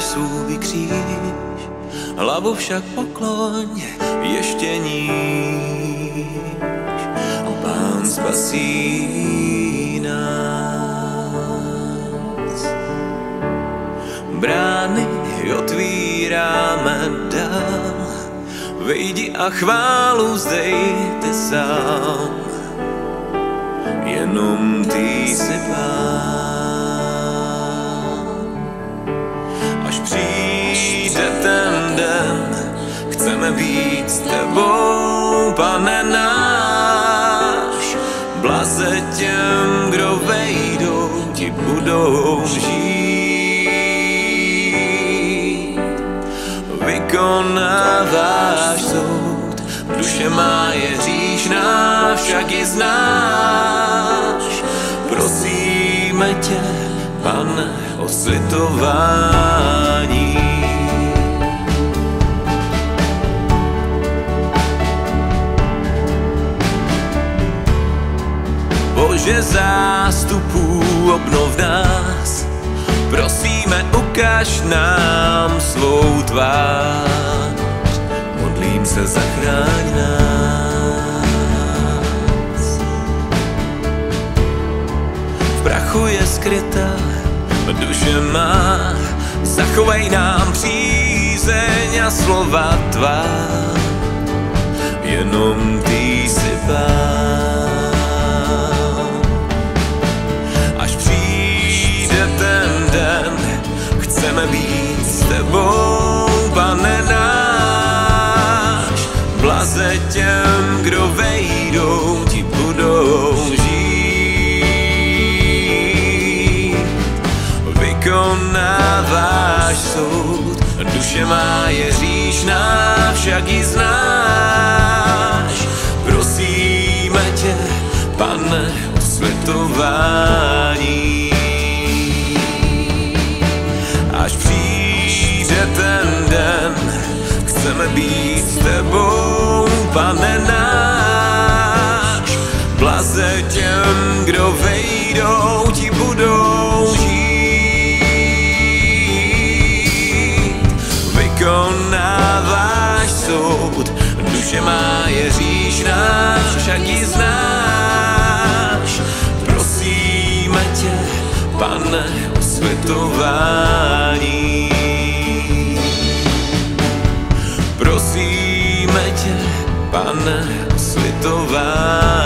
dáš svůj kříž, hlavu však pokloň ještě níž. Pán spasí nás. Brány otvíráme dál, vejdi a chválu vzdejte sám, jenom ty jsi Pán. Až přijde ten den, chceme být s tebou, Pane náš. Blaze těm, kdo vejdou, ti budou žít. Vykonáváš soud, duše má je hříšná, však ji znáš. Prosíme tě, Pane, o slitování. Bože zástupů, obnov nás, prosíme, ukaž nám svou tvář. Modlím se, zachráň nás. V prachu je skrytá duše má, zachovej nám přízeň a slova tvá, jenom ty jsi Pán. Chceme být s tebou, Pane náš. Blaze těm, kdo vejdou, ti budou žít. Vykonáváš soud, duše má je hříšná, však ji znáš. Prosíme tě, Pane, o slitování. Až přijde ten den, chceme být s tebou, Pane náš. Blaze těm, kdo vejdou, ti budou žít. Vykonáváš soud, duše má je hříšná, však ji znáš. Prosíme tě, Pane, o slitování. Prosíme tě, Pane, o slitování.